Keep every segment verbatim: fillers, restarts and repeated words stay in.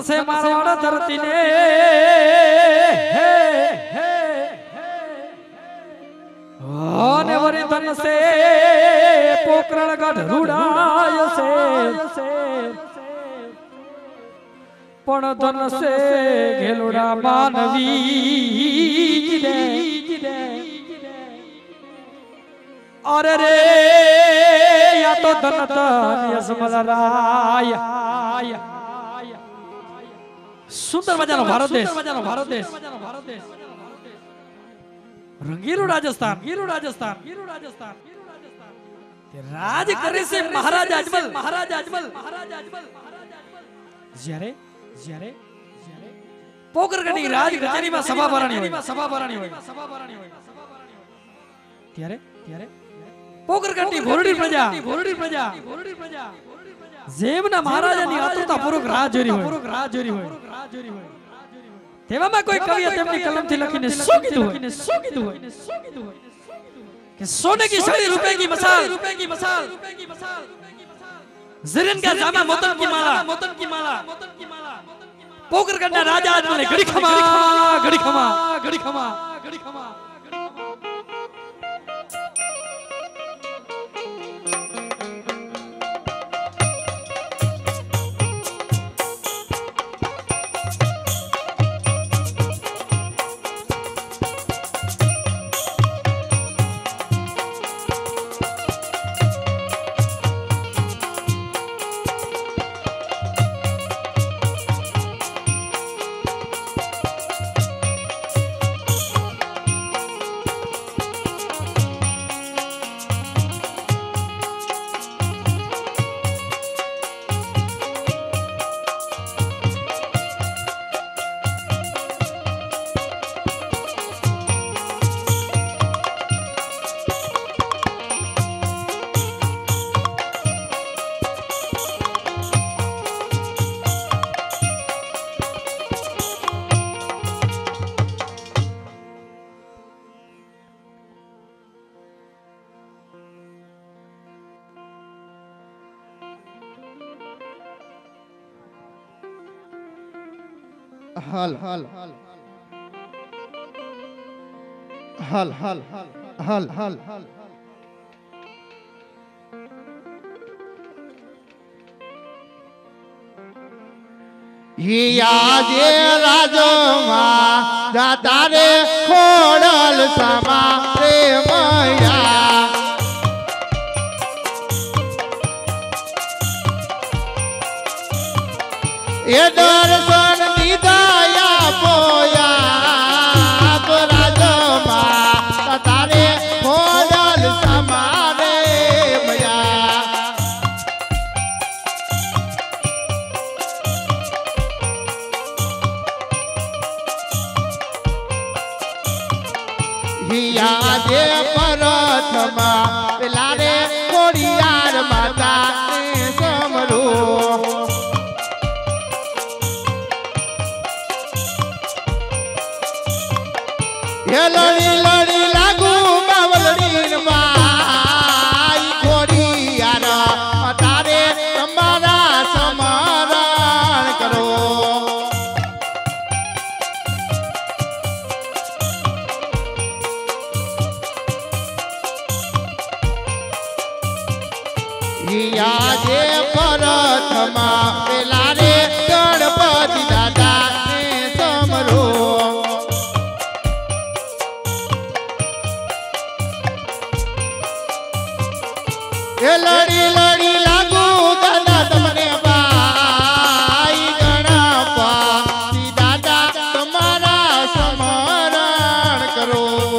से मारवाड़ धरती ने वरी धन से पोकरण गढ़ रुड़ाय से पण धन से घेलुड़ा मानवी अरे रे या तो धन धन यशमलराय सुंदर मजानो भारत देश भारत देश भारत देश रंगीलो राजस्थान गीरो राजस्थान गीरो राजस्थान राज करे से महाराज अजमल महाराज अजमल महाराज अजमल જ્યારે જ્યારે પોકરગઢની રાજ કચેરીમાં સભા ભરાણી હોય સભા ભરાણી હોય સભા ભરાણી હોય ત્યારે ત્યારે પોકરગઢની ભોરડી પ્રજા ભોરડી પ્રજા ભોરડી પ્રજા જેમના મહારાજાની આતુરતા પૂર્વક રાહ જોરી હોય પૂર્વક રાહ જોરી હોય રાહ જોરી હોય તેવામાં કોઈ કવિએ તેમની કલમથી લખીને શું કીધું હોય શું કીધું હોય શું કીધું હોય कि सोने की सड़ी रुपए की मसाल रुपए की मसाल ज़रीन का जामा मोतन की माला मोतन की माला मोतन की माला पोकरगढ़ राजा ने घड़ी खमा घड़ी खमा घड़ी खमा घड़ी खमा हल हल हल हल हल हल हल जे राजमा दादा रे खोड़ल समा रे मैया ये दर्शन दीदाया पोया राजमा तारे खोड़ल समारे मैया हिया जे परथमा लारे कोड़ियार माता ने समरो लड़ी लड़ी लागू बावलड़ी माई खोड़ी यार तारे तुम्हारा समरण करो या जे परथमा लारे गणपति दादा ने समरो लड़ी लड़ी लागू दादा तमने बाई गणपा दादा तुम्हारा समरण करो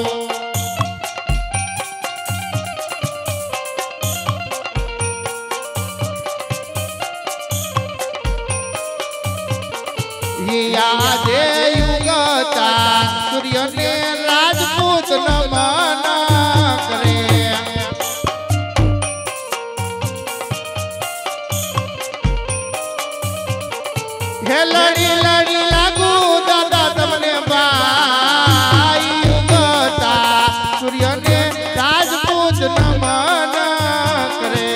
या जे युगता सूर्य ने राजपूत नमन करे लड़ी लड़ी लागू दादा तमने बाई युगता सूर्य ने राजपूत नमन करे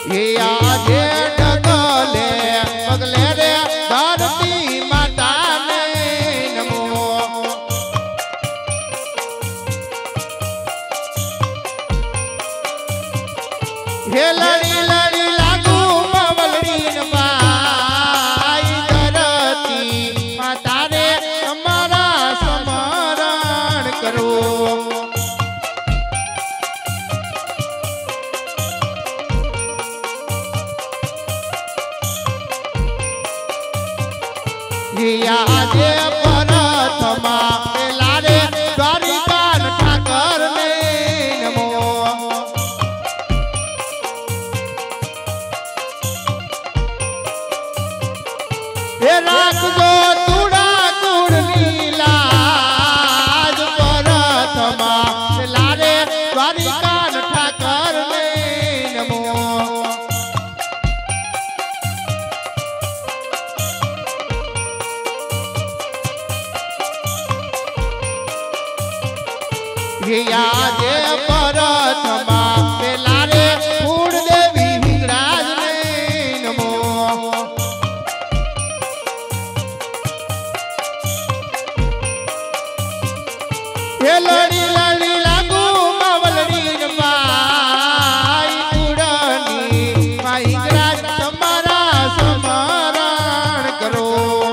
ये आजे डगले पगले रे धरती माता ने नमो हे लड़ी लड़ी लागू मवलड़ी नमाई धरती माता रे हमारा स्मरण करो आजे परथमा लारे द्वारिकान ठाकर ने नमो हे राखजो तुड़ा कुड़ लीलाज परथमा लारे द्वारिकान ठाकर ने नमो आजे परथमा लारे कूड़ देवी हिंगराज ने नमो हे लड़ी लड़ी लागू मवलड़ी माई कुड़नी माई हिंगराज तुम्हारा स्मरण करो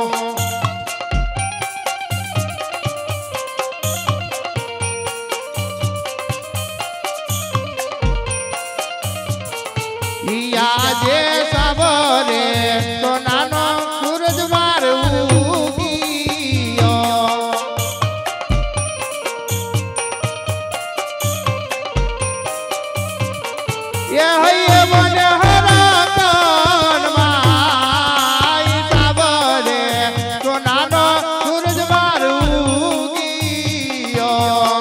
आजे सबरे सोनानो सूरज मार उगियो ये है मन हरा तन माई सबरे सोनानो सूरज मार उगियो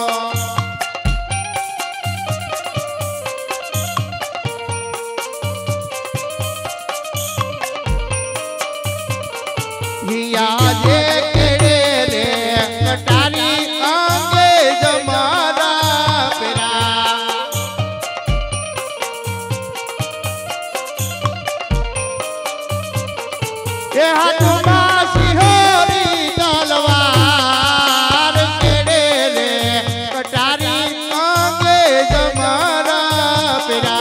आजे केड़े रे कटारी आंगे जमारा पेरा ये हाथमा सिहोरी तलवार केड़े रे कटारी आंगे जमारा पेरा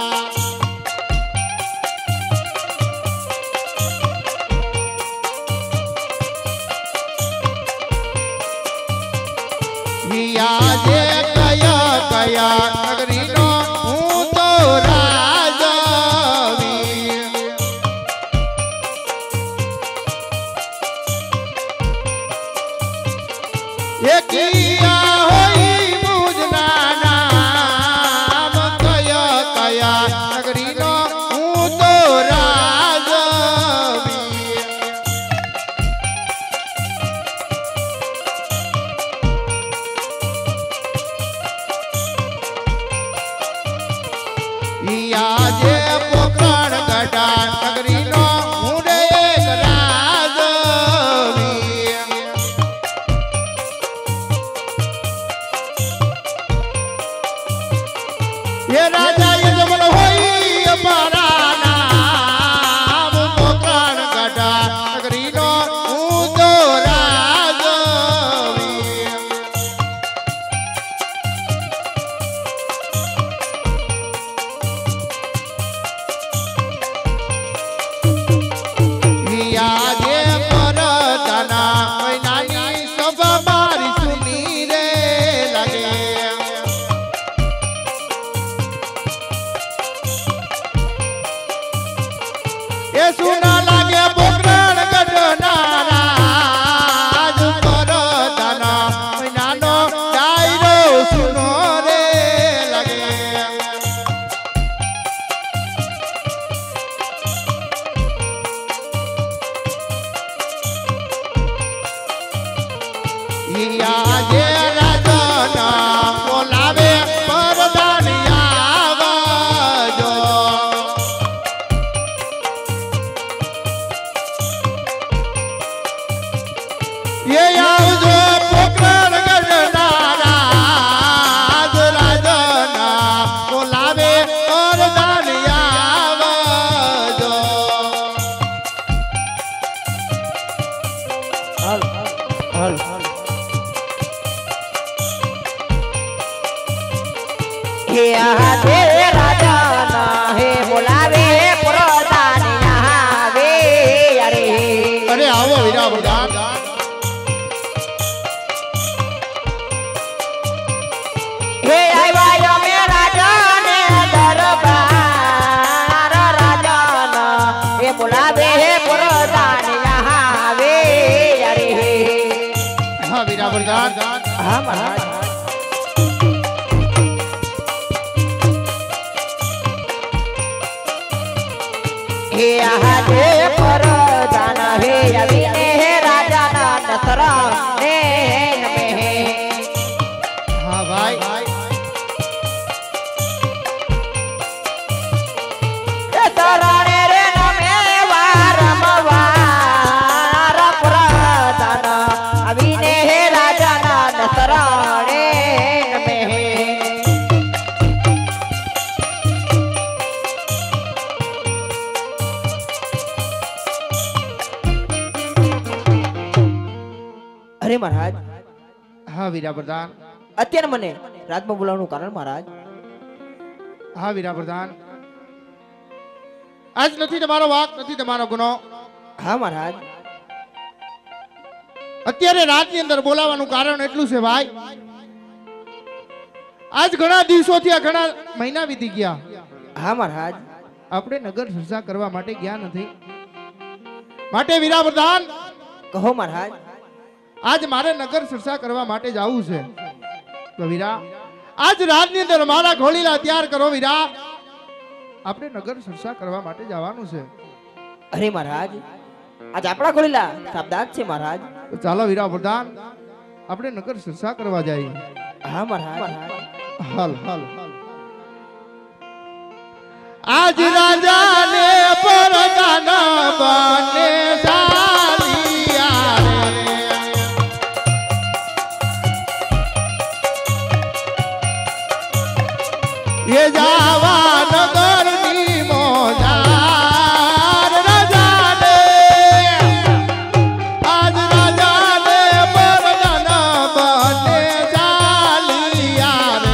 आजे कया कया नगरी नो हूँ तो राजावी ये किया होई मुझना नाम कया कया नगरी नो हूँ तो राजावी आजे पोखरण गढ़ा नगरी नो मुंडे एक राजवी ये राजा ये जमन होई हमारा नाम पोखरण गढ़ा नगरी नो मुंडो राजवी आजे परतना नानी सब मारी सुनी रे लगे हे आदे राजा ना हे बोलावे प्रधान यहाँ वे अरे अरे आओ वीरा प्रधान हे आयो में राजा ने दरबार राजा ना हे बोलावे प्रधान यहाँ वे अरे हाँ वीरा प्रधान हाँ महाराज हे आदे प्रधान हे अविने हे राजा ना दसरा ने नमे हाँ भाई शरणे रे नमे वारम वार प्रधान अविने हे राजा ना दसराणे नमे अरे महाराज हाँ वीरा प्रधान અત્યારે મને રાજમાં બોલાવવાનું કારણ મહારાજ हाँ वीरा प्रधान आज नहीं તમારો વાક નથી તમારો ગુનો હા મહારાજ અત્યારે રાતની અંદર બોલાવવાનું કારણ એટલું છે ભાઈ આજ ઘણા દિવસોથી આ ઘણા મહિના વીતી ગયા હા મહારાજ આપણે નગર સર્જા કરવા માટે ગયા નથી માટે વીરા પ્રધાન કહો મહારાજ આજ મારે નગર સર્જા કરવા માટે જવું છે તો વીરા આજ રાતની અંદર મારા ઘોડીલા તૈયાર કરો વીરા આપણે નગર સર્જા કરવા માટે જવાનું છે અરે મહારાજ આજ આપણા ખોલીલા શબ્દાર્થ છે મહારાજ તો ચાલો વીરા પ્રધાન આપણે નગર સર્જા કરવા જઈએ હા મહારાજ હાલ હાલ આજ રાજાને પરદાન બને સાલિયા રે એ જાવા નગરની મોજાર રાજાને આજ રાજાને પરદાન બને સાલિયા રે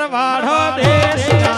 મારવાડો દેશના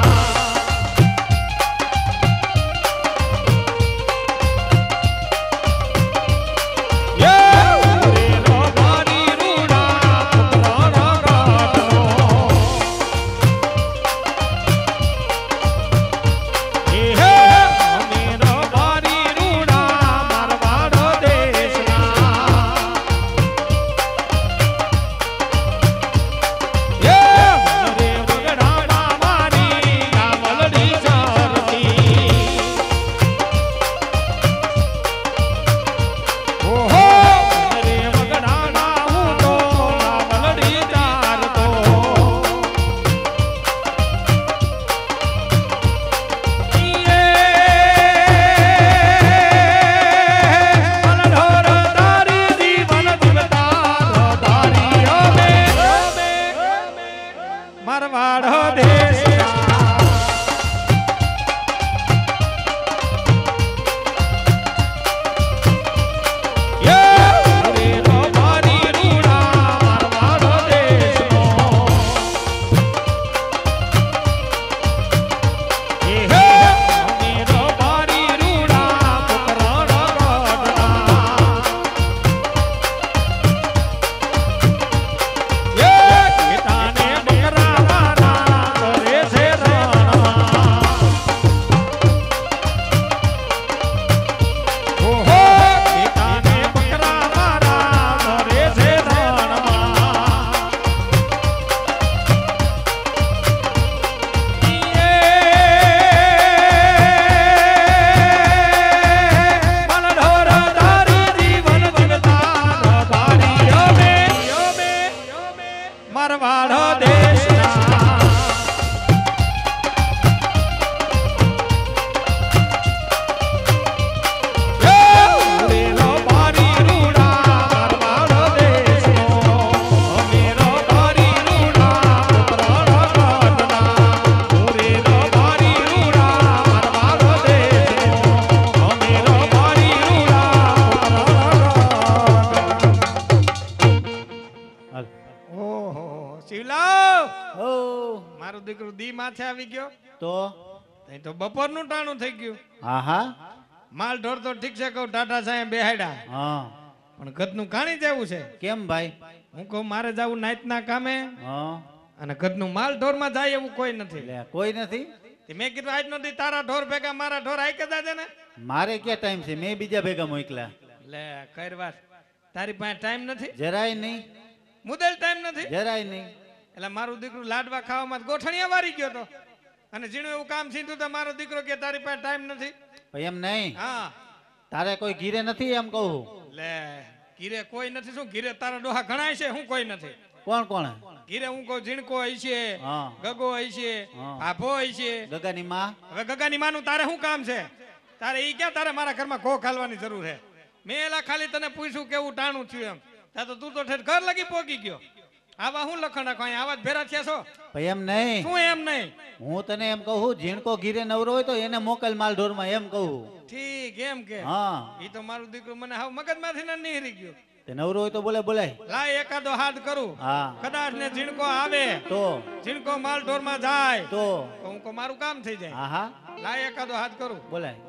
આવી ગયો તો તઈ તો બપોરનું ટાણું થઈ ગયું. હા હા માલ ઢોર તો ઠીક છે કહું ટાટા સાહેબ બેહાડ્યા હા પણ ઘરનું કાણી જેવું છે. કેમ ભાઈ? હું કહું મારે જાવું નાઈટના કામે હા અને ઘરનું માલ ઢોર માં જાય એવું કોઈ નથી. લે કોઈ નથી. મેં કીધું આજ નથી તારા ઢોર ભેગા મારા ઢોર આઈ કે જાજે ને. મારે ક્યાં ટાઈમ છે? મેં બીજા ભેગા મોકલ્યા. લે કઈ વાત તારી પાસે ટાઈમ નથી? જરાય નહીં. મુદલ ટાઈમ નથી? જરાય નહીં. એટલે મારું દીકરું લાડવા ખાવામાં ગોઠણિયા વારી ગયો તો અને જીણું એવું કામ સીધું તો મારો દીકરો કે તારી પાસે ટાઈમ નથી. એમ નહીં. હા તારે કોઈ ગીરે નથી એમ કહું. લે ગીરે કોઈ નથી. શું ગીરે તારા ડોહા ઘણાય છે? હું કોઈ નથી. કોણ કોણ ગીરે? હું કહું ઝીણકો હોય છે, હા ગગો હોય છે, આભો હોય છે. ગગાની માં. હવે ગગાની માનું તારે શું કામ છે? તારે ઈ ક્યાં તારે મારા ઘરમાં ઘો ખાલવાની જરૂર છે? મેં એલા ખાલી તને પૂછ્યું કેવું ટાણું થયું એમ. ત્યાં તો તું તો ઠેઠ ઘર લગી પોગી ગયો. આવા હું લખણ રાખો? આવા જ ભેરા થયા છો? એમ નહીં. શું એમ નહીં? હું તને એમ કહું ઝીણકો ગીરે નવરો હોય તો એને મોકલ માલ ઢોર માં એમ કહું. ઠીક એમ કે? હા ઈ તો મારું દીકરું મને હાવ મગજમાંથી ન નીહરી ગયું. તે નવરો હોય તો બોલે બોલાય. લાય એકાદો હાથ કરું. હા કદાચ ને ઝીણકો આવે તો ઝીણકો માલ ઢોર માં જાય તો હું કો મારું કામ થઈ જાય. હા હા લાય એકાદો હાથ કરું. બોલાય.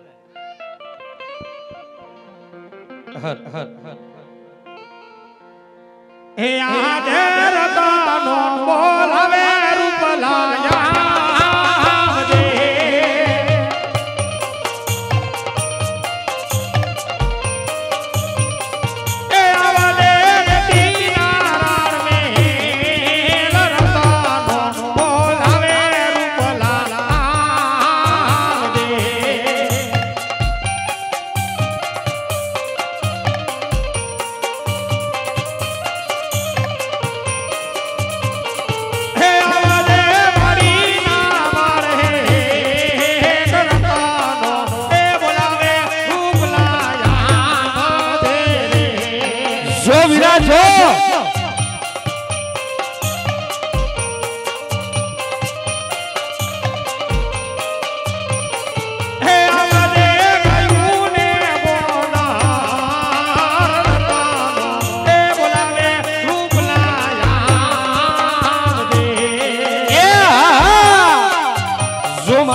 હર હર હર હે આજે રતાનો બોલાવે રૂપલાયા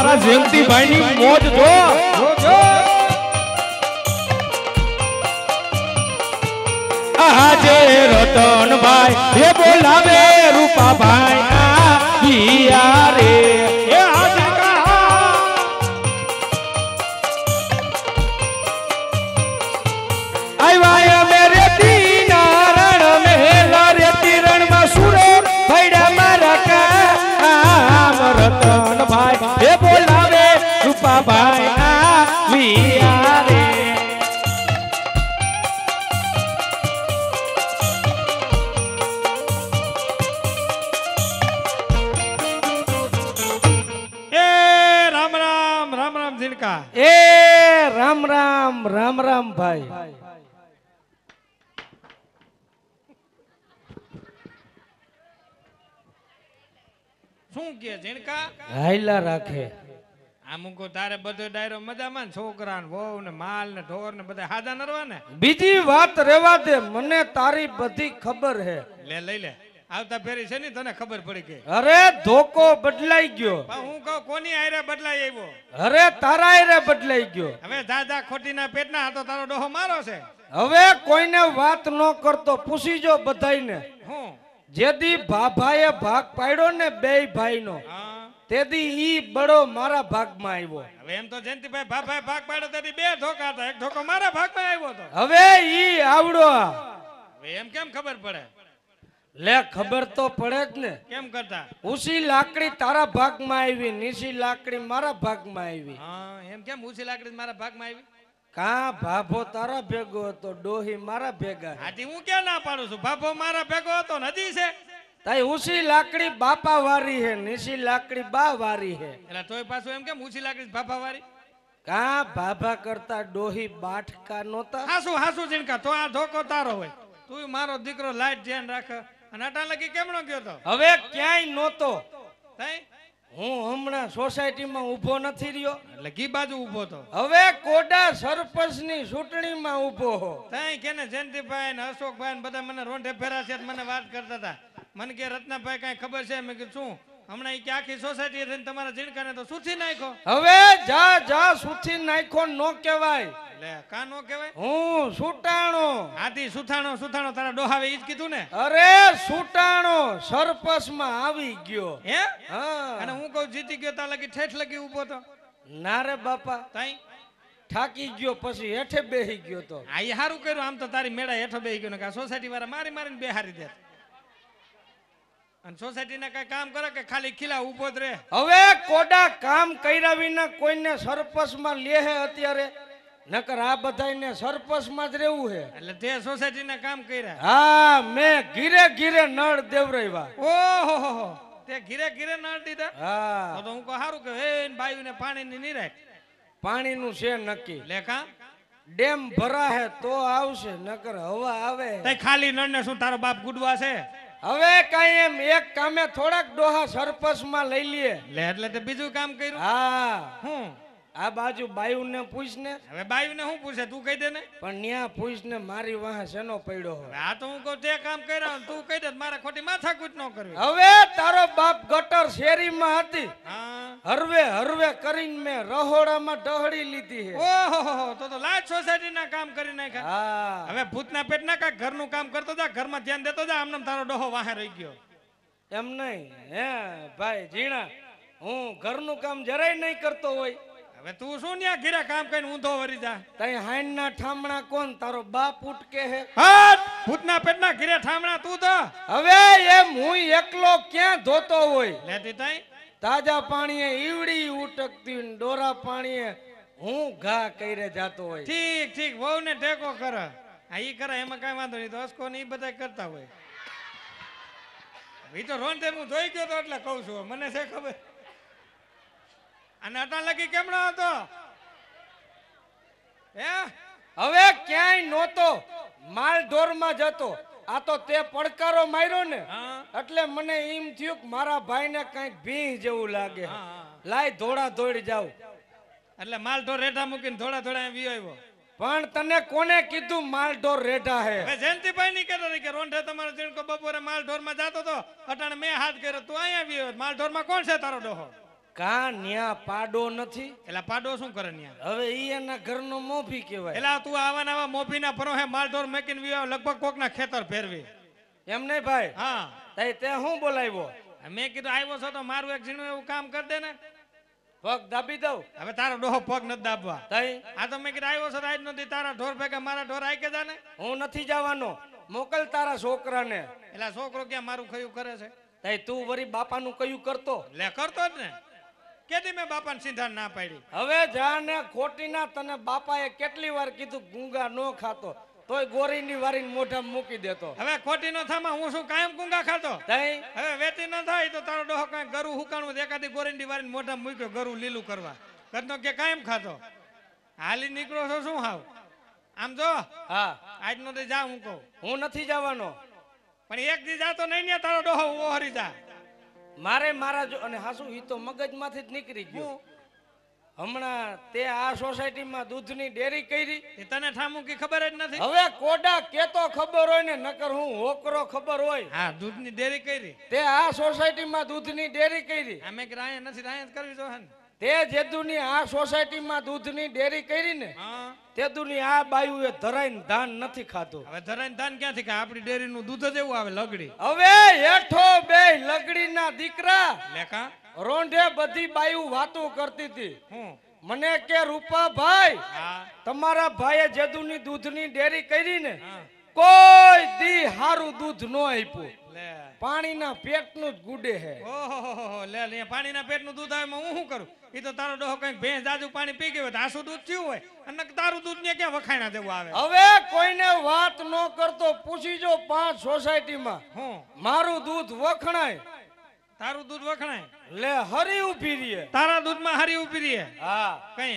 મારા જયંતિભાઈ ની મોજ જો આજે રતનભાઈ એ બોલાવે રૂપાભાઈ આ રે એ આજે આવ્યા મેરે નારણ મેલા રે તિરણ માં સુરો ભૈડા મારા કામ રતનભાઈ એ બોલાવે રૂપાભાઈ આ રે એ રામ રામ રામ રામ ભાઈ શું કે ઝીણકા હાઈલા રાખે અમુકો તારે બધો ડાયરો મજામાં ને છોકરા ને વહુ ને માલ ને ઢોર ને બધા હાદા નરવા ને બીજી વાત રેવા દે મને તારી બધી ખબર હે લે લઈ લે આવતા ફેરી છે ને તને ખબર પડી ગઈ અરે ધોકો બદલાઈ ગયો પણ હું કહું કોની આયરે બદલાઈ આવ્યો અરે તારા આયરે બદલાઈ ગયો હવે દાદા ખોટીના પેટના હાથો તારો ડોહો મારો છે હવે કોઈને વાત ન કરતો પૂછી જો બધાયને હું જેદી ભાભાએ ભાગ પાડ્યો ને બેય ભાઈનો હા તેદી ઈ બડો મારા ભાગમાં આવ્યો હવે એમ તો જયંતિભાઈ ભાભાએ ભાગ પાડ્યો તેથી બે ધોકા હતા એક ધોકો મારા ભાગમાં આવ્યો હતો હવે ઈ આવડો હવે એમ કેમ ખબર પડે લે ખબર તો પડે જ ને કેમ કરતા ઉસી લાકડી તારા ભાગમાં આવી નીસી લાકડી મારા ભાગમાં આવી હા એમ કેમ ઉછી લાકડી મારા ભાગમાં આવી કા ભાભો તારા ભેગો હતો ડોહી મારા ભેગા આથી હું ક્યાં ના પાડું છું ભાભો મારા ભેગો હતો નદી છે તાઈ ઉસી લાકડી બાપા વારી હે નીસી લાકડી બા વારી હે એટલે તોય પાછું એમ કેમ ઉછી લાકડી ભાભા વાળી કા ભાભા કરતા ડોહી બાઠકા નહોતા હાસુ હાસુ જીણકા તો આ ધોકો તારો હોય તું મારો દીકરો લાઈટ ધ્યાન રાખ અને અટા લગી કેમનો ગયો તો હવે ક્યાંય નહોતો તઈ હું હમણાં સોસાયટીમાં ઊભો નથી રહ્યો એટલે કી બાજુ ઊભો તો હવે કોડા સરપંચની ચૂંટણીમાં ઊભો હો તઈ કેને જયંતિભાઈ ને અશોકભાઈ ને બધા મને રોંઢે ફેરા છે મને વાત કરતા હતા મને કે રત્નાભાઈ કઈ ખબર છે મેં કીધું શું હમણાં ઈ કે આખી સોસાયટી રહીને તમારા જીણકાને તો સુથી નાખ્યો હવે જા જા સુથી નાખ્યો નો કહેવાય લે કા નો કહેવાય હું સુટાણો આથી સુથાણો સુથાણો તારા ડોહાવે ઈ જ કીધું ને અરે સુટાણો સરપંચમાં આવી ગયો હે હા અને હું કહું જીતી ગયો તા લગી ઠેઠ લગી ઊભો તો ના રે બાપા તઈ થાકી ગયો પછી હેઠે બેહી ગયો તો આ ઈ હારું કર્યું આમ તો તારી મેળા હેઠો બેહી ગયો ને કે સોસાયટી વાળા મારી મારીને બેહારી દે અને સોસાયટી ના કઈ કામ કરે કે ખાલી ખીલા ઊભો જ રહે હવે કોડા કામ કર્યા વિના કોઈને સરપંચમાં લે હે અત્યારે નકર આ બધાયને સરપંચમાં જ રહેવું હે એટલે તે સોસાયટી ના કામ કર્યા હા મેં ઘીરે ઘીરે નળ દેવરાવ્યા ઓહો હો હો તે ઘીરે ઘીરે નળ દીધા હા તો હું કહું સારું કે હે બાયુ ને પાણી ની નિરાય પાણીનું છે નક્કી લેખા ડેમ ભરાહે તો આવશે નકર હવા આવે તે ખાલી નળ ને શું તારો બાપ ગુડવા છે હવે કઈ એમ એક કામે થોડાક ડોહા સરપંચમાં લઈ લે લે એટલે તે બીજું કામ કર્યું હા હું આ બાજુ બાયુ ને પૂછ ને હવે બાયુ ને શું પૂછે તું કહી દે ને પણ ન્યા પૂછ ને મારી વાહે શેનો પડ્યો હવે આ તો હું કહું તે કામ કર્યા તું કહી દે મારે ખોટી માથાકૂટ ન કરવી હવે તારો બાપ ગટર શેરીમાં હતી હા હરવે હરવે કરીને મેં રહોડામાં ડહડી લીધી હે ઓહો તો તો લાજ સોસાયટી ના કામ કરી નાખ્યા હા હવે ભૂતના પેટના કાંઈક ઘરનું કામ કરતો જા ઘરમાં ધ્યાન દેતો જા આમને તારો ડોહો વાહે રહી ગયો એમ નહીં હે ભાઈ જીણા હું ઘરનું કામ જરાય નહીં કરતો હોય હવે તું શું ન્યા ઘીરા કામ કરીને ઊંધો વરી જા તઈ હાઈન ના ઠામણા કોણ તારો બાપ ઉટકે હે હટ ભૂતના પેટના ઘીરે ઠામણા તું તો હવે એમ હું એકલો ક્યાં ધોતો હોય લેતી તઈ તાજા પાણીએ ઈવડી ઉટકતી ને ડોરા પાણીએ હું ઘા કરીને જાતો હોય ઠીક ઠીક વહુ ને ટેકો કર આ ઈ કરે એમાં કઈ વાંધો નહીં તો અસકો ને ઈ બધા કરતા હોય ઈ તો રોંઢે હું જોઈ ગયો તો એટલે કહું છું મને છે ખબર અને અટા લગી કેમનો હતો હે હવે ક્યાંય નહોતો માલ ઢોરમાં જતો આ તો તે પડકારો માર્યો ને હા એટલે મને એમ થયું કે મારા ભાઈને કઈક ભીંહ જેવું લાગે હા, હા. લાય ધોળા ધોડી જાવ એટલે માલ ઢોર રેઠા મૂકીને થોડા થોડા વી આવ્યો પણ તને કોને કીધું માલ ઢોર રેઢા હે હવે જયંતિભાઈ ની કહેતો કે રોંઢે તમારો જીણકો બપોરે માલ ઢોર માં જાતો તો અટાણે મેં હાથ કર્યો તું અહીંયા વી આવ્યો માલ ઢોર માં કોણ છે તારો ડોહો કા ન્યા પાડો નથી. એટલે પાડો શું કરે ન્યા? હવે ઈ એના ઘરનો મોભી કહેવાય. એટલે તું આવા નવા મોભીના ફરો હે માલઢોર મેકીને વિયો લગભગ કોકના ખેતર ફેરવી. એમ નહીં ભાઈ. હા તઈ તે હું બોલાવ્યો? મેં કીધું આવ્યો છો તો મારું એક ઝીણું એવું કામ કરી દે ને. પગ દાબી દઉં. હવે તારો ડોહો પગ નથી દાબવા. તઈ આ તો મેં કીધું આવ્યો છો તો આજ નથી તારા ઢોર ભેગા મારા ઢોર આઈ કે જાને. હું નથી જવાનો. મોકલ તારા છોકરાને. એટલે છોકરો ક્યાં મારું ખયું કરે છે? તઈ તું વરી બાપાનું કયું કરતો. લે કરતો જ ને. કેદી મેં બાપાને સીધા ના પાડી. હવે જાને ખોટી ના તને બાપાએ કેટલી વાર કીધું ગુંગા નો ખાતો તોય ગોરીની વારીને મોઢામાં મૂકી દેતો. હવે ખોટી નો થામાં હું શું કાયમ ગુંગા ખાતો? તઈ હવે વેતી ન થાય તો તારો ડોહો કઈ ગરું હુકાણું એકાદી ગોરીની વારીને મોઢામાં મૂક્યો ગરું લીલું કરવા. કરતો કે કાયમ ખાતો. હાલી નીકળો છો શું હાવ? આમ જો હા આજ નો દી જા હું કહું. હું નથી જવાનો. પણ એક દી જાતો નહીં ને તારો ડોહો ઓહરી જા. મારે મારા જો અને હાસુ ઈ તો મગજમાંથી જ નીકળી ગયો. હમણાં તે આ સોસાયટીમાં દૂધની ડેરી કરી. એ તને ઠામું કી ખબર જ નથી. હવે કોડા કેતો ખબર હોય ને નકર હું હોકરો ખબર હોય. હા દૂધની ડેરી કરી. તે આ સોસાયટીમાં દૂધની ડેરી કરી. અમે કે રાય નથી રાય જ કરવી જોઈએ ને. તે જેદુની આ સોસાયટીમાં દૂધની ડેરી કરી ને હા તેદુની આ બાયુએ ધરાઈને ધાન નથી ખાતું. હવે ધરાઈને ધાન ક્યાંથી કે આપણી ડેરીનું દૂધ જ એવું આવે લગડી. હવે હેઠો બે લગડીના દીકરા લેખા રોંઢે બધી બાયુ વાતો કરતી હતી. હું મને કે રૂપા ભાઈ હા તમારા ભાઈએ જેદુની દૂધની ડેરી કરી ને હા. કોઈ દી હારું દૂધ નો આપ્યું. લે પાણીના પેટનું જ ગુડે હે. ઓહો લે લે પાણીના પેટનું દૂધ આવે હું શું કરું? એ તો તારો ડોહો કઈક ભેંસ જાજુ પાણી પી ગયો આસુ દૂધ થયું હોય અને તારું દૂધ ને ક્યાં વખાણા જેવું આવે. હવે કોઈને વાત ન કરતો પૂછી જો પાંચ સોસાયટીમાં હું મારું દૂધ વખણાય. તારું દૂધ વખણાય? લે હરી ઉભી રહીએ. તારા દૂધમાં હારી ઉભી રહી. હા કઈ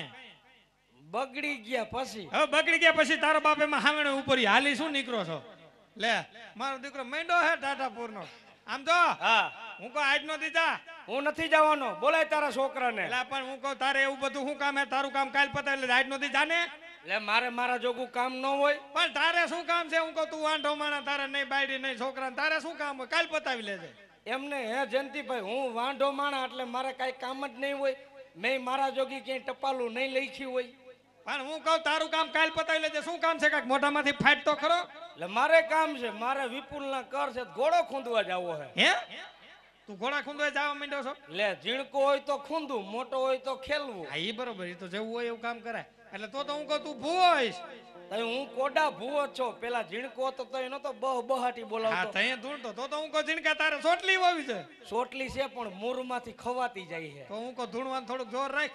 બગડી ગયા પછી. હવે બગડી ગયા પછી તારો બાપ એમાં હાવણે ઉપર હાલી શું નીકળો છો? લે મારો દીકરો મેંડો હે ટાટાપુર નો. આમ તો હા હું કહું આજ નો દીધા. હું નથી જવાનો. બોલાય તારા છોકરાને. એટલે પણ હું કહું તારે એવું બધું શું કામ હે? તારું કામ કાલ પતાવી એટલે આજ નો દી જાને. લે મારે મારા જોગું કામ ન હોય. પણ તારે શું કામ છે? હું કહું તું વાંઢો માણા તારે નહીં બાયડી નહીં છોકરા તારે શું કામ હોય? કાલ પતાવી લેજે. એમને હે જયંતિભાઈ હું વાંઢો માણા એટલે મારે કઈ કામ જ નહીં હોય. મેં મારા જોગી ક્યાંય ટપાલું નહીં લખ્યું હોય. પણ હું કહું તારું કામ કાલ પતાવી લેજે. શું કામ છે? કાંઈક મોઢામાંથી ફાટ તો ખરો. એટલે મારે કામ છે. મારે વિપુલ ના કર છે ઘોડો ખૂંદવા જાવો હે. હે તું ઘોડા ખૂંદવા જવા માંડ્યો છો? લે ઝીણકો હોય તો ખૂંદું મોટો હોય તો ખેલવું. હા એ બરોબર. એ તો જેવું હોય એવું કામ કરાય. એટલે તો તો હું કહું તું ભૂવો હોઈશ. તઈ હું કોડા ભૂવો છો. પેલા ઝીણકો હતો તો એનો તો બહ બહાટી હા બોલાવતો. તઈ ધૂણતો તો તો હું કહું જીણકા તારે સોટલી વાવી છે. સોટલી છે પણ મૂરમાંથી ખવાતી જાય છે. તો હું કહું ધૂણવાનું થોડુંક જોર રાખ.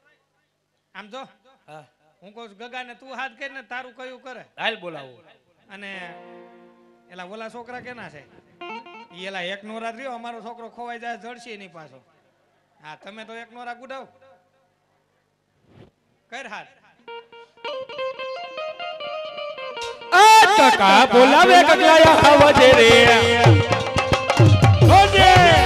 આમ જો હા હું કહું ગગાને તું હાથ કરીને તારું કયું કરે. હાલ બોલાવો. અને એલા ઓલા છોકરા કેના છે? ઈ એલા એક નોરા રહ્યો અમારો છોકરો ખોવાઈ જાય જડશે નહીં પાછો. હા તમે તો એક નોરા ગુડાવ કર હાથ. ટકા બોલાવે કગલાયા ખાવજે રે ઓજે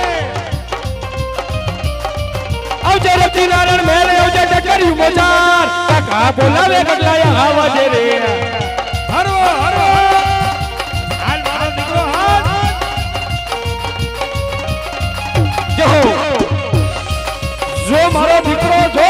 આવજે રતી નારણ મેરે આવજે ટકર્યું મોજાર ટકા બોલાવે કગલાયા ખાવજે રે હરો હરો હાલ મારો દીકરો હાલ. જો જો મારો દીકરો જો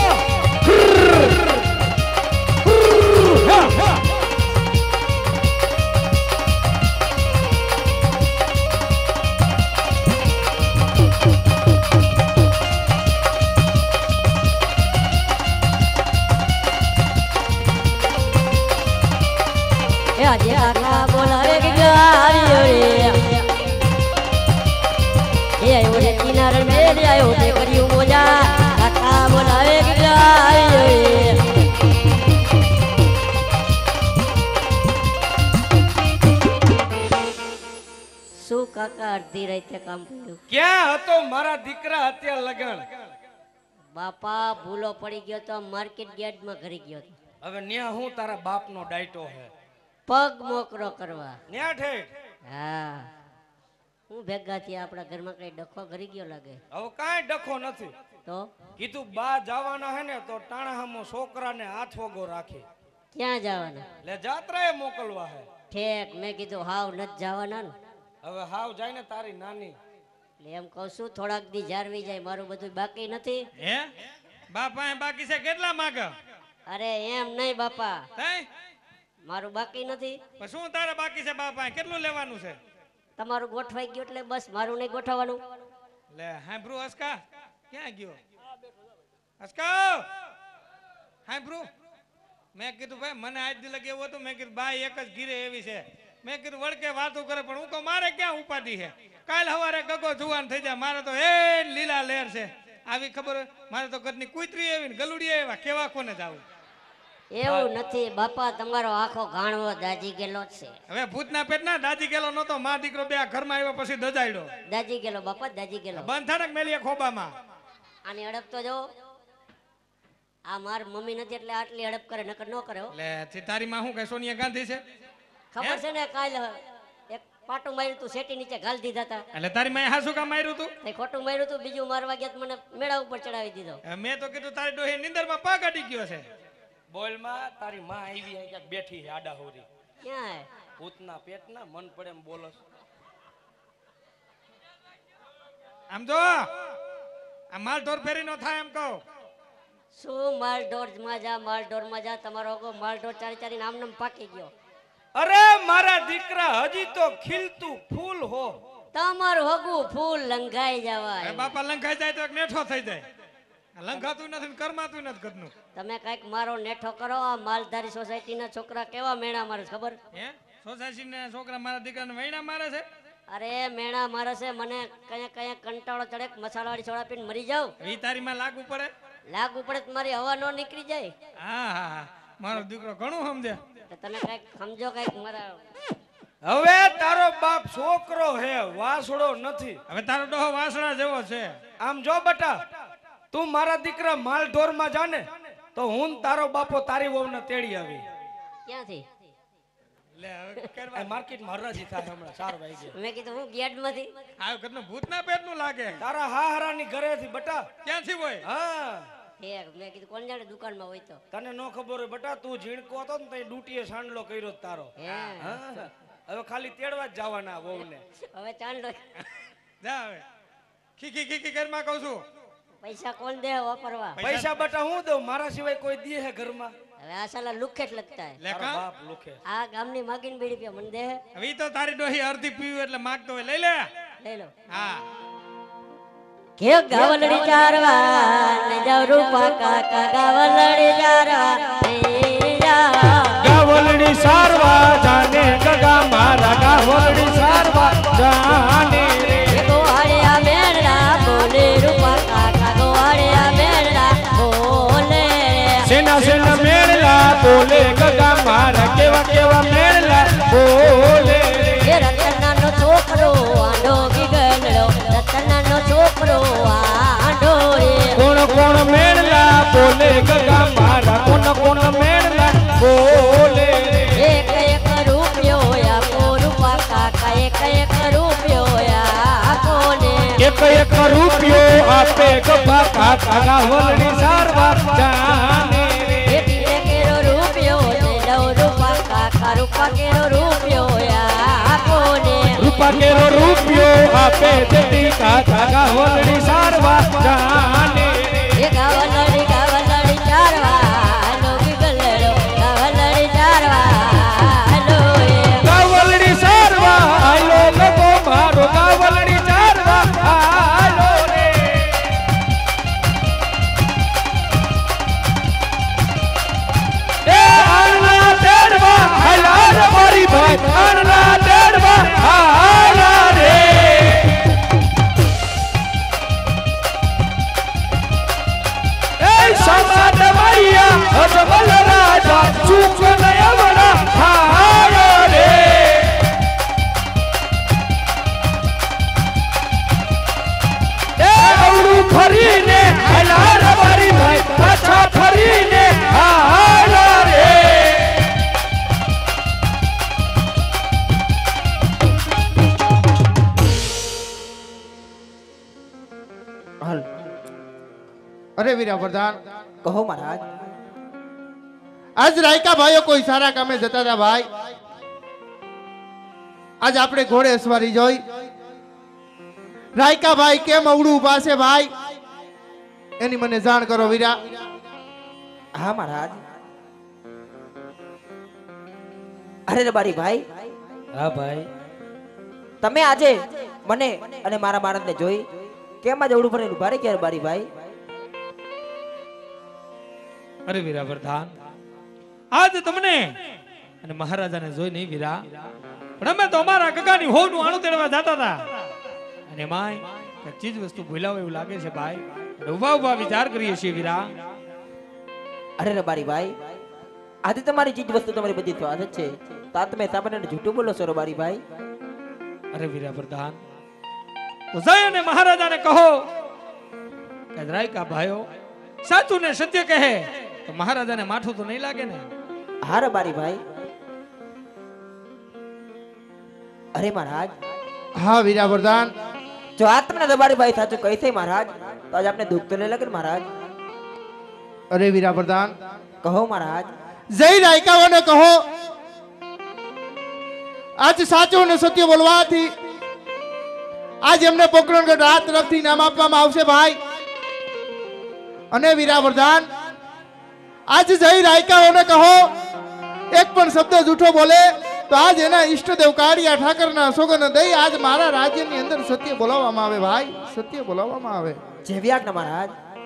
આજે આખા બોલાવે કે ગાડીઓ રે એ આયો રે કિનારે મેલે આયો તે કર્યું મોજા આખા બોલાવે કે ગાડીઓ રે શું કાકા અડધી રાતે કામ કર્યું? ક્યાં હતો મારા દીકરા અત્યારે લગન? બાપા ભૂલો પડી ગયો તો માર્કેટ યાર્ડમાં ઘરી ગયો તો. હવે ન્યા હું તારા બાપનો ડાયટો હે પગ મોકરો કરવા. ન્યા ઠેઠ. હા હું ભેગા થયા આપણા ઘરમાં કઈ ડખો ઘરી ગયો લાગે. હવે કાંઈ ડખો નથી. તો કીધું બા જવાના હે ને તો ટાણાહામો છોકરાને હાથ વગો રાખી. ક્યાં જવાના? લે જાત્રાએ મોકલવા હે. ઠેક મેં કીધું હાવ નથી જવાના ને. હવે હાવ જાય ને તારી નાની એમ કહું છું થોડાક દી જાળવી જાય મારું બધું બાકી નથી. હે બાપા એ બાકી છે કેટલા માગ? અરે એમ નહીં બાપા, તઈ મારું બાકી નથી. પણ શું તારે બાકી છે બાપા? કેટલું લેવાનું છે? તમારું ગોઠવાઈ ગયું એટલે બસ મારું નહીં ગોઠવવાનું. લે હાંભળું અસ્કા ક્યાં ગયો? અસ્કા હાંભળું મેં કીધું ભાઈ મને આજ દી લગે એવું હતું. મેં કીધું બાઈ એક જ ઘીરે એવી છે. મેં કીધું વળકે વાતો કરે પણ હું કહું મારે ક્યાં ઉપાધિ છે? કાલ સવારે ગગો જુવાન થઈ જાય. મારે તો એ લીલા લહેર છે આવી ખબર હોય. મારે તો ઘરની કૂતરી એવી ને ગલુડી એવા કેવા કોને જાવું? એવું નથી બાપા, તમારો આખો ગાણવો દાજી ગયેલો છે. હવે ભૂતના પેટના દાજી ગેલો નતો. માં દીકરો બે ઘરમાં આવ્યો પછી દજાડ્યો. દાજી ગયેલો બાપા, દાજી ગયેલો. બંધ થાડક મેલી ખોબામાં. આની અડપ તો જો આ માર મમ્મી નથી એટલે આટલી અડપ કરે, નકર ન કરે. લે થી તારી માં શું કઈ સોનિયા ગાંધી છે? ખબર છે ને કાલ એક પાટું માર્યું તું શેટી નીચે ઘાલ દીધા હતા. એટલે તારી માં હાસુ કામ માર્યું તું? તે ખોટું માર્યું તું, બીજું મારવા ગયા મને મેળા ઉપર ચડાવી દીધો. મેં તો કીધું તારી ડોહી નિંદર માં પગ અડી ગયો છે. બોલ માં તારી માં આવી અહીં ક્યાંક બેઠી છે આડા હોરી. ક્યાં ભૂતના પેટના મન પડે એમ બોલસ. આમ જો આ માલ ઢોર ફેરી નો થાય એમ કહું. શું માલ ઢોર માં જા, માલ ઢોર માં જા. તમારો ગો માલ ઢોર ચારી ચારી નામ નામ પાકી ગયો. અરે મારા દીકરા હજી તો ખીલતું ફૂલ હો. તમારું હગું ફૂલ લંઘાઈ એ જવાય. બાપા લંઘાઈ જાય તો એક નેઠો થઈ જાય. લંઘાતું નથી ને કરમાતું નથી ઘરનું. તમે કઈક મારો નેઠો કરો. આ માલધારી સોસાયટી ના છોકરા કેવા મેણા મારે ખબર? હે સોસાયટી ને છોકરા મારા દીકરાને વૈણા મારે છે. અરે મેણા મારે છે. મને કયા કયા કંટાળો ચડે, મસાલાવાળી સોડા પીને મરી જાવ. ઈ તારી માં લાગુ પડે. લાગુ પડે તો મારી હવા નો નીકળી જાય. હા હા હા મારો દીકરો ઘણું સમજે. તો તમે કઈક સમજો કઈક મારા. હવે તારો બાપ છોકરો હે, વાસડો નથી. હવે તારો ડોહો વાસણા જેવો છે. આમ જો બેટા, તું મારા દીકરા માલ ઢોર માં જાને તો હું ને તારો બાપો તારી વહુ ને તેડી આવી. ક્યાંથી? લે હવે કરવા માર્કેટ માં હરાજી થાય હમણાં ચાર વાગે. મેં કીધું હું ગેટ માંથી. આ ઘરનું ભૂતના પેટનું લાગે. તારા હાહરાની ઘરેથી બેટા. ક્યાંથી હોય? હા ઠેક મેં કીધું કોણ જાણે દુકાનમાં હોય તો. તને નો ખબર હોય બેટા, તું ઝીણકો હતો ને તઈ ડૂટીએ સાંડલો કર્યો તારો. હે હા હવે ખાલી તેડવા જ જવાના વહુને. હવે ચાંદલો. જા હવે ખીખી ખીખી ઘરમાં કહું છું. પૈસા કોણ દે વાપરવા? પૈસા બેટા હું દઉં, મારા સિવાય કોઈ દે હે ઘરમાં? હવે આ સાલા લુખે જ લગતા હે. લે તારો કા બાપ લુખે. આ ગામની માગીને બીડી પીએ મને દે. હવે ઈ તો તારી ડોહી અડધી પીવું એટલે માગતો હોય. લઈ લે. લઈ લો. હા કે ગાવલડી ચારવા ને જાવ રૂપા કાકા ગાવલડી ચારવા ને જા. ગાવલડી સારવા જાને ગગા મારા ગાવલડી સારવા જાને રે. ગોવાળિયા મેળા બોલે રૂપા કાકા ગોવાળિયા મેળા બોલે. સેના સેના મેળલા બોલે ગગા મારા કેવા કેવા મેળલા બોલે રે. એ રતનાનો છોકરો આંડો ગીગણડો, રતનાનો છોકરો આંડો રે. કોણ કોણ મેળલા બોલે ગગા મારા કોણ કોણ મેળલા બોલે રે. એક એક રૂપિયો આપો રૂપા કાકા, એક એક રૂપિયો આપો ને. એક એક રૂપિયો આપે ગભા કાકા ગાવલડી સારવા જાને રે. એ તીરે કેરો રૂપિયો ને દો રૂપા કાકા, રૂપા કેરો રૂપિયો આપો ને. રૂપા કેરો રૂપિયો આપે દેતી કાકા ગાવલડી સારવા જાને રે. એ ગાવલડી ગાવલડી ચારવા લો ગીગલડો, ગાવલડી ચારવા લો એ. ગાવલડી સારવા આલો લગો મારો ગાવલડી સારવા આલો રે. એ આણના તેડવા હાલા રે મારી ભાઈ, આણના તેડવા હાલા રે. એ સમાજ મૈયા અજમલ રાજા ચૂક નયવડા હાલા રે. એ અવળું ફરીને હાલા રે મારી ભાઈ, પાછા ફરીને હાલા રે. અરે વીરા પ્રધાન, કહો મહારાજ. આજ રાયકા ભાઈઓ કોઈ સારા કામે જતા હતા ભાઈ. આજ આપણે ઘોડે સવારી જોઈ રાયકા ભાઈ કેમ અવળું ઉભા છે ભાઈ એની મને જાણ કરો વીરા. હા મહારાજ. અરે રબારી ભાઈ, હા ભાઈ. તમે આજે મને અને મારા મહારાજને જોઈ કેમ આજ અવળું ભરેલું ભારે ક્યારે બારી ભાઈ? અરે વીરા પ્રધાન, આજ તમને અને મહારાજાને જોઈ નહીં વીરા, પણ અમે તો અમારા ગગાની હોનું આણું તેડવા જતા હતા અને માય કઈ ચીજ વસ્તુ ભૂલાવ એવું લાગે છે ભાઈ, અને ઉભા ઉભા વિચાર કરીએ છીએ વીરા. અરે રબારી ભાઈ, આજે તમારી ચીજ વસ્તુ તમારી બધી તો આદત છે, તો આ તમે સામાન્ય જૂઠું બોલો છો રબારી ભાઈ? અરે વીરા પ્રધાન, તો જય અને મહારાજાને કહો કે રાયકા ભાઈઓ સાચું ને સત્ય કહે તો મહારાજાને માઠું તો નહીં લાગે ને? હા રબારી ભાઈ. અરે મહારાજ, હા વીરા પ્રધાન. જો આ તમને રબારી ભાઈ સાચું કહી છે મહારાજ, તો આજે આપણે દુઃખ તો નહીં લાગે ને મહારાજ? અરે વીરા પ્રધાન, કહો મહારાજ. જય રાયકાઓને કહો આજ સાચું અને સત્ય બોલવાથી આજ એમને પોકરણગઢ રાત તરફથી નામ આપવામાં આવશે ભાઈ. અને વીરા પ્રધાન, આજ જય રાયકાઓને કહો એક પણ શબ્દ જૂઠો બોલે તો આજ એના ઈષ્ટદેવ કાળિયા ઠાકરના સોગંદ દઈ આજ મારા રાજ્યની અંદર સત્ય બોલાવવામાં આવે ભાઈ, સત્ય બોલાવવામાં આવે. જેવી આજ્ઞા મહારાજ.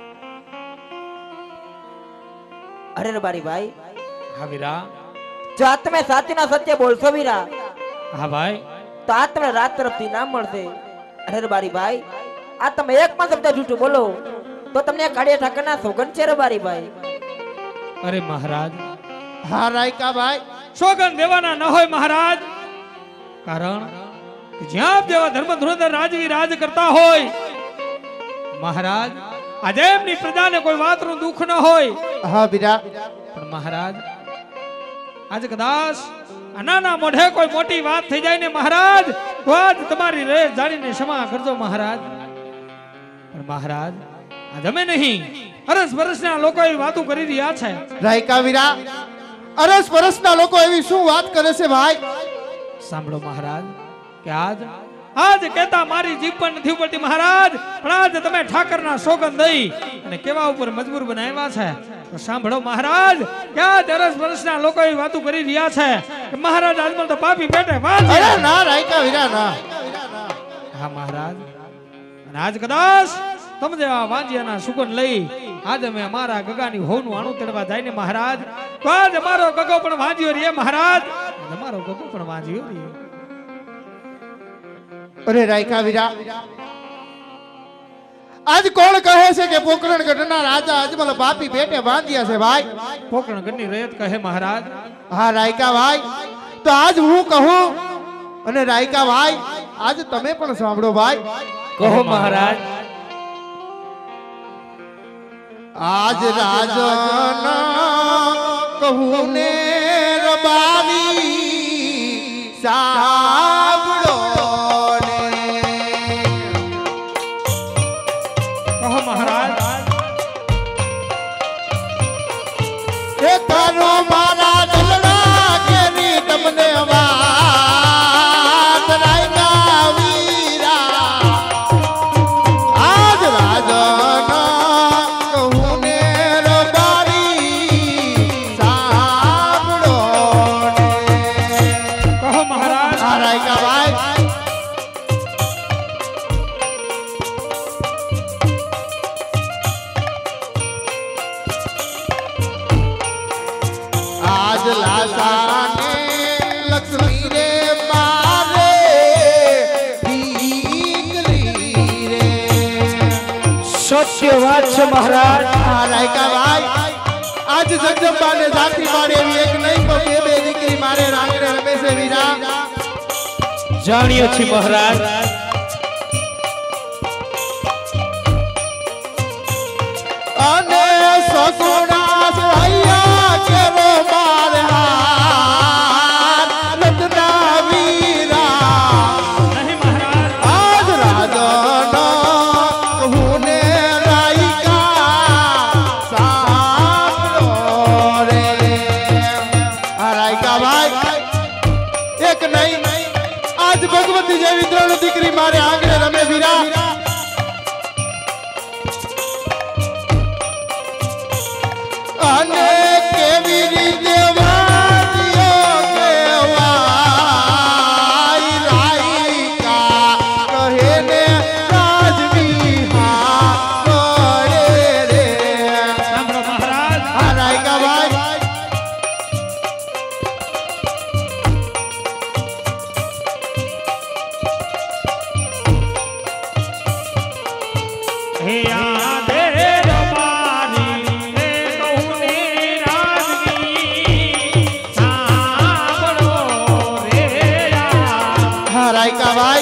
અરે રબારી ભાઈ, હા વીરા. જો આ તમે સાચું ના સત્ય બોલશો વીરા, હા ભાઈ. તો આ તમને રાત તરફથી નામ મળશે. અરે રબારી ભાઈ, આ તમે એક પણ શબ્દ જૂઠું બોલો તો તમને કાળિયા ઠાકરના સોગંદ છે રબારી ભાઈ. અરે મહારાજ, હા રાયકા ભાઈ, સોગંદ દેવાના ન હોય મહારાજ, કારણ કે જ્યાં જેવા ધર્મ ધુરંધર રાજવી રાજ કરતા હોય મહારાજ, આજે એમની પ્રજાને કોઈ વાતનું દુઃખ ન હોય. હા વીરા. પણ મહારાજ, આજે કદાચ આ નાના મોઢે કોઈ મોટી વાત થઈ જાય ને મહારાજ, તો આજ તમારી રેસ જાણીને ક્ષમા કરજો મહારાજ. પણ મહારાજ, આજ અમે નહીં, અરસ બરસના લોકો એવી વાતો કરી રહ્યા છે. રાયકા વીરા, અરસ પરસના લોકો એવી શું વાત કરે છે ભાઈ? સાંભળો મહારાજ, કે આજ આજ કહેતા મારી જીભ પણ નથી ઉપડતી મહારાજ, પણ આજ તમે ઠાકરના સોગંદ દઈ અને કેવા ઉપર મજબૂર બનાવ્યા છે. તો સાંભળો મહારાજ, કે આજ અરસ વર્ષના લોકો એવી વાતો કરી રહ્યા છે કે મહારાજ આજમલ તો પાપી પેટે વાંચે. અરે ના રાયકા વીરા ના. હા મહારાજ, અને આજ કદાચ તમે જેવા વાંજિયાના સુગંધ લઈ આજ અમે અમારા ગગાની હોનું આણું તેડવા જાય ને મહારાજ, તો આજ અમારો ગગો પણ વાંજ્યો રે મહારાજ, અમારો ગગો પણ વાંજ્યો રે. અરે રાયકા વીરા, આજ કોણ કહે છે કે પોકરણગઢના રાજા અજમલ પાપી પેટે બાંધ્યા છે ભાઈ? પોકરણગઢની રયત કહે મહારાજ. હા રાયકા ભાઈ, તો આજ હું કહું અને રાયકા ભાઈ આજ તમે પણ સાંભળો ભાઈ. કહો મહારાજ. આજ રાજના કહું ને રબાવી સાંભળો ને. કહો મહારાજ. એ કરો મારા દિલના કેરી તમને વાત રાયકા વીરા, આજ રાજના કહું ને રબારી સાંભળો ને. કહો મહારાજ. આ રાયકા ભાઈ, આજ લાસાને લક્ષ્મી રે મારે દીકરી રે. સત્ય વાત છે મહારાજ. આ રાયકા ભાઈ, આજ જગદંબાને જાતિ મારે એવી એક નહીં પણ બે બે દીકરી મારે રાંગણે રમે છે વીરા. જાણીએ છીએ મહારાજ. અને સસુરા સૈયા કેરો મારે હાથ રત્ના વીરા. નહીં મહારાજ. આજ રાજનો કહું ને રાયકા સાંભળો રે. આ રાયકા ભાઈ, એક નહીં આજ ભગવતી જેવી ત્રણ દીકરી મારે આંગણે રમે વીરા. हे आधे रमारी रे कहूने राजनी सांभळो रे यार। हाँ रायका भाई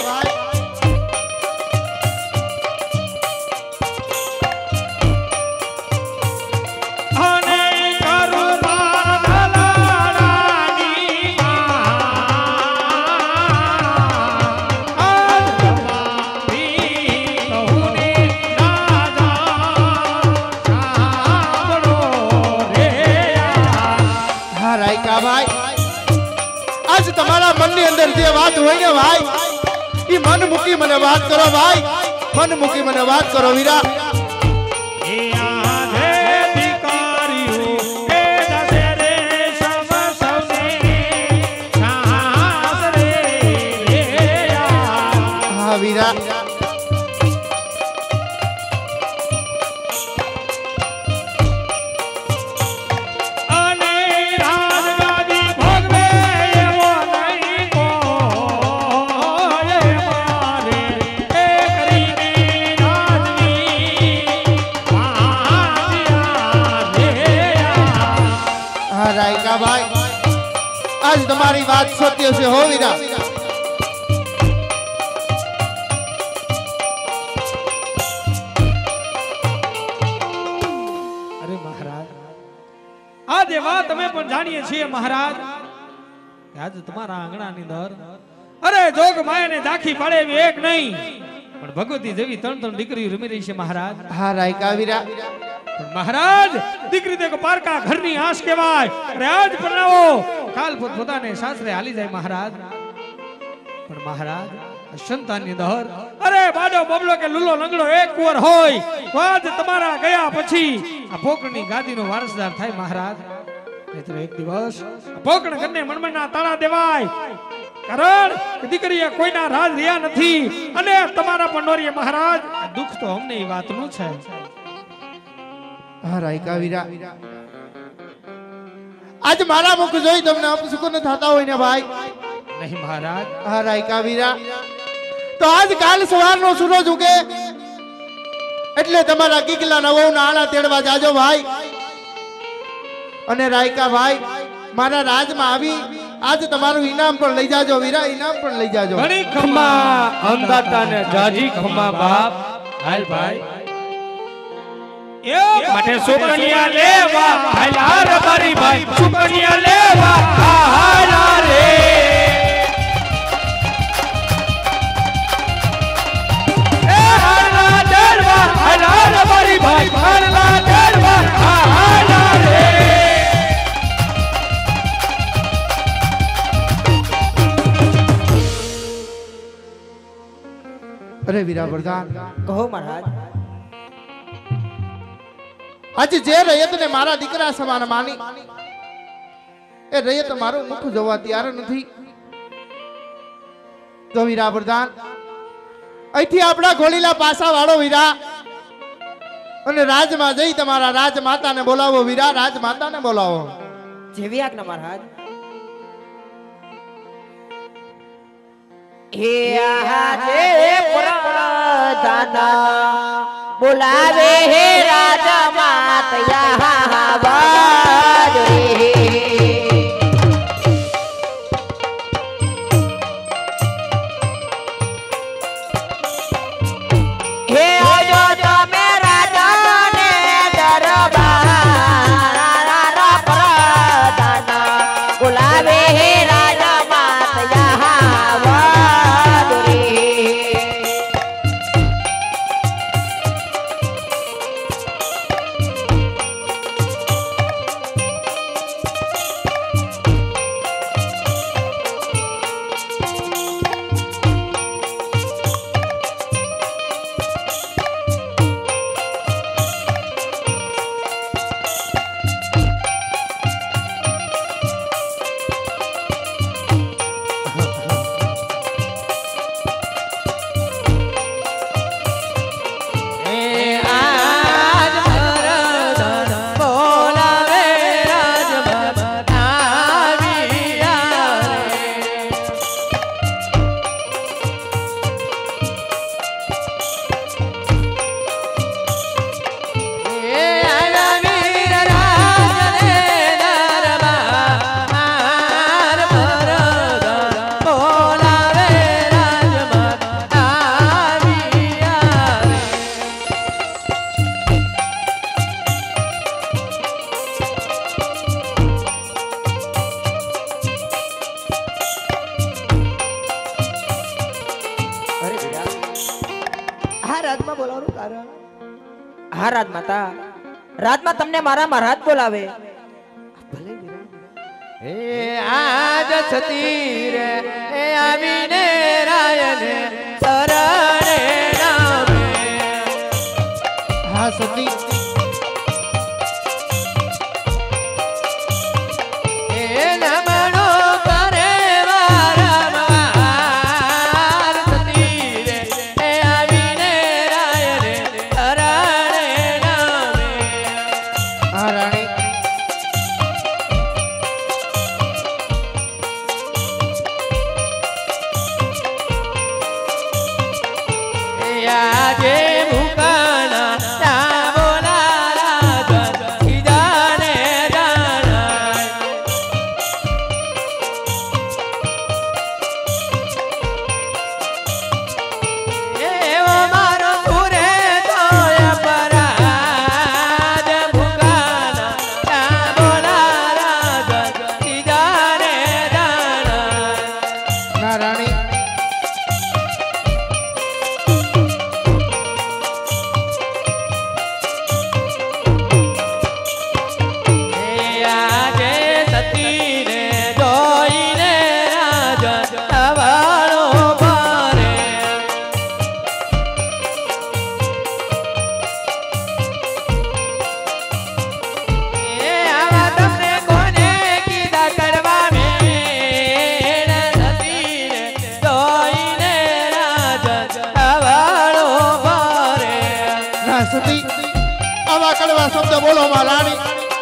भाई आज तुम्हारा मन ની અંદર જે વાત હોય ને ભાઈ ઈ મન મૂકી મને વાત કરો ભાઈ મન મૂકી મને વાત કરો વીરા એ આધે ભિખારીઓ એ દસે રે સમ સૌને સાસ રે યાર। હા વીરા रायका भाई आज तुम्हारी बात सत्य से हो वीरा अरे महाराज आज ये बात हमें पण जानिए छे महाराज आज तुम्हारा आंगणानी अंदर अरे जोग माया ने दाखी पाड़े एवी एक नहीं पण भगवती जेवी त्रण त्रण दीकरी रमी रही छे महाराज। हाँ रायका वीरा महाराज दीकरी देखो पारका घरनी आश केवाय अरे आज परणावो काल पोत पोताने सासरे हाली जाय महाराज। पण महाराज संताननी दहर अरे बाडो बबलो के लूलो लंगड़ो एक कुंवर होय तो आज तमारा गया पछी आ पोकणी गादीनो वारसदार थाय महाराज। नहीतर एक दिवस पोकण घरने मनमना ताळा देवाय कारण दीकरीए कोईना राज रिया नथी अने तमारा पंडोरीए महाराज दुख तो अमने ई वातनु छे। हाँ रायका वीरा आज मारा मुख जोई तमने अपसुकन थाता होय ने भाई नहीं महाराज। हाँ रायका वीरा तो आज काल सवारनो सूरज उगे એટલે તમારા ગીગલા નવોના આણા તેડવા જાજો ભાઈ અને રાયકા ભાઈ મારા રાજમાં આવી आज તમારું ઇનામ પણ લઈ જાજો વીરા ઇનામ પણ લઈ જાજો। ઘણી ખમ્મા અંધાતાને જાજી ખમ્મા બાપ હાલ ભાઈ માટે સુકન્યા લેવા હાલા રે મારી ભાઈ સુકન્યા લેવા હાલા રે એ હાલા દેડવા હાલા રે મારી ભાઈ હાલા દેડવા હાલા રે। અરે વીરા વરદાન કહો મહારાજ। आज जे रयत ने मारा दीकरा समान मानी ए रयत मारो मुख जोवा तैयार नहीं तो वीरा वरदान અહીંથી આપડા ઘોડીલા પાસા વાળો વીરા અને રાજમાં જઈ તમારા રાજમાતાને બોલાવો વીરા રાજમાતાને બોલાવો। જેવી આજ્ઞા મહારાજ। हे આજે પ્રધાન બોલાવે હે રાજમાત યહાં બાજ રે। હે આજો તમે રાજાને દરબાર પ્રધાન બોલાવે હે રાજમાત યહાં બાજ રે। હા રાજમાતા, રાજમાં તમને મારા મહારાજ બોલાવે. એ આજ સતી રે એ આવીને રાયને શરણે નામે. હા સતી એ નમણો કરે વારંવાર સતી રે એ આવીને રાયને શરણે નામે. હા રાણી આજે મુકાના તા બોલા રાજન સીધાને જાણાય. એવો મારો સુરે તોય પરાજ મુકાના તા બોલા રાજન સીધાને જાણાય. ના રાણી આજે સતીને જોઈને રાજન અવાળો પારે. એ આવા તમને કોને કીધા કરવા મેળ. સતીને જોઈને રાજન અવાળો પારે. ના સતી આવા કડવા શબ્દ બોલો માં રાણી.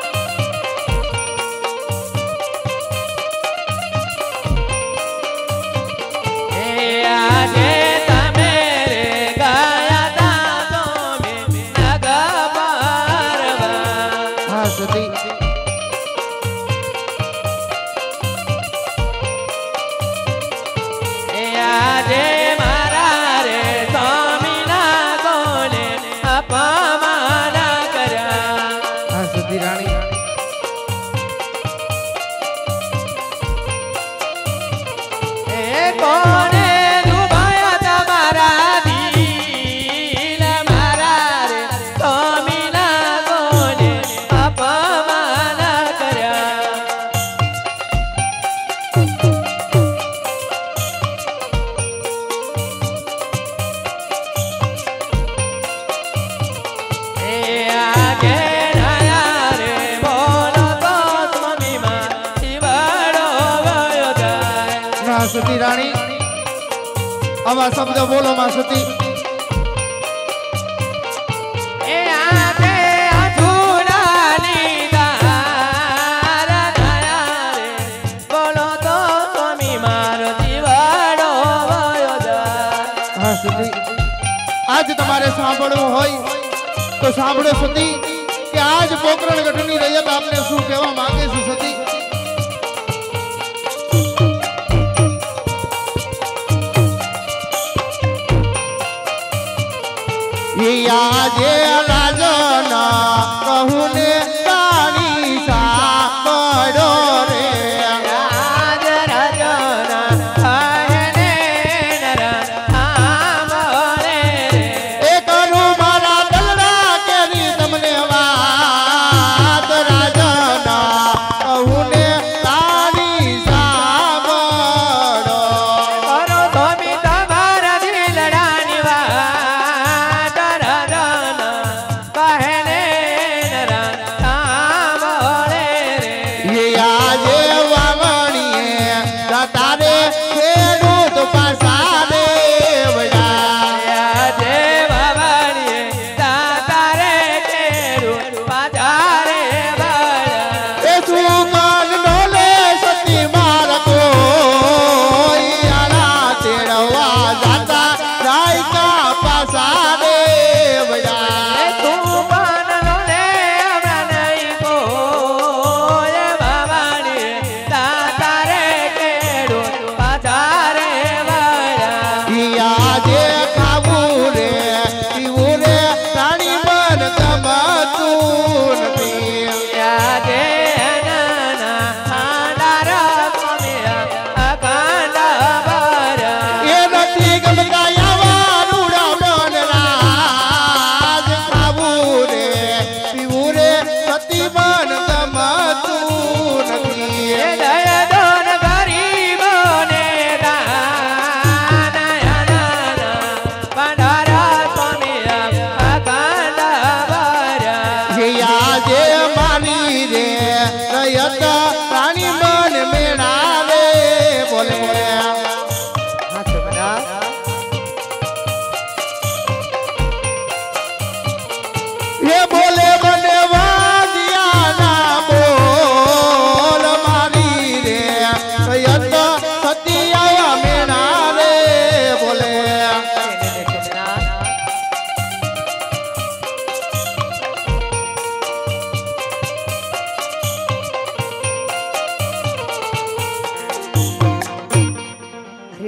એ આજે તમે રે ગાયા તા તો મે નગ પારવા. હા સતી એ આજે મારા રે સ્વામીના કોને અપમાન કર્યા. હા સતી રાણી એ કોને દુભાયા તમારા દિલ. મારા રે સ્વામીના કોને અપમાન કર્યા. એ આગે નયા રે બોલો તો સ્વામીમાં શિવાડો વયો જાય. ના સતી રાણી આવા શબ્દ બોલો માં સતી. એ આગે અધૂરાની દાર નયા રે બોલો તો સ્વામી મારો શિવાડો વયો જાય. હા સતી આજ તમારે સાંભળવું હોય તો સાંભળો સતી કે આજ પોકરણ ગઢની રૈયત આપને શું કહેવા માંગે છે સતી. એ આજે રાજના કહું ને તારી સાંભળો રે. રાજ રાજના આયને નરા આમરે રે. એ કરું મારા દલડા કેરી તમને વાત રાજના કહું ને તારી સાંભળો. કરો સ્વામી તમારા દિલડાની વાત. રાજના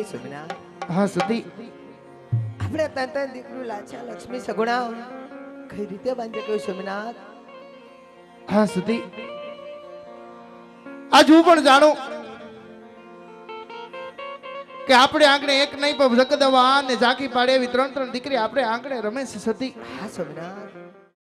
એ સ્વામિનાથ હા સતી આપણે તન તન દીકરું લાચા લક્ષ્મી સગુણા કઈ રીતે બાંધે કહ્યું સ્વામિનાથ હા સતી આજ હું પણ જાણું કે આપણે આંગણે એક નહીં પણ જગદવા ને ઝાંકી પાડે એવી ત્રણ ત્રણ દીકરી આપણે આંગણે રમે છે સતી હા સ્વામિનાથ